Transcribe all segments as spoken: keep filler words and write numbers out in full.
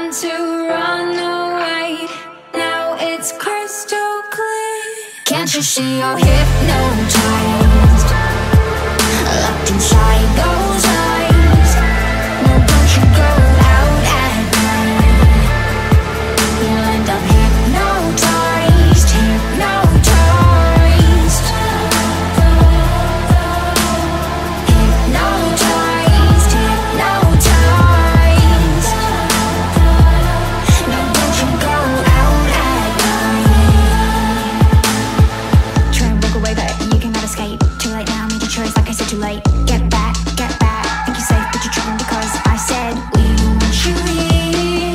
want to run away. Now it's crystal clear. Can't you see you're hypnotized, locked inside those eyes? No, don't you go out at night. You'll end up hypnotized, hypnotized, hypnotized, hypnotized. No, don't you go out at night. Try and walk away, but you cannot escape. Too late now, made your choice, like I said, too late. Get back, get back, think you're safe, but you're tripping because I said we don't want you here.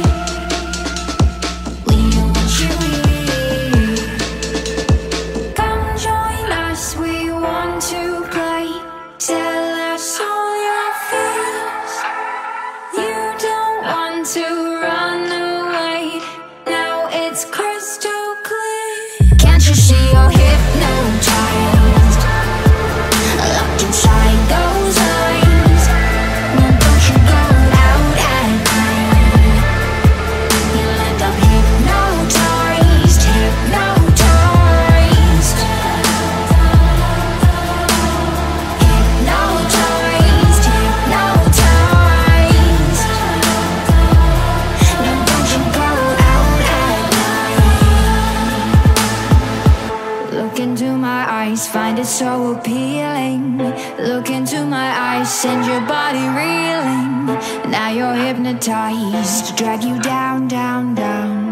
We don't want you here. Come join us, we want to play. Tell us all your fears. You don't want to run away. Now it's crystal clear. Can't you see you're hypnotized, locked inside those eyes? No, don't you go out at night. You'll end up hypnotized, hypnotized, hypnotized, hypnotized. No, don't you go out at night. Look into my eyes, find it so appealing. Look into my eyes, send your body reeling. Now you're hypnotized, drag you down, down, down.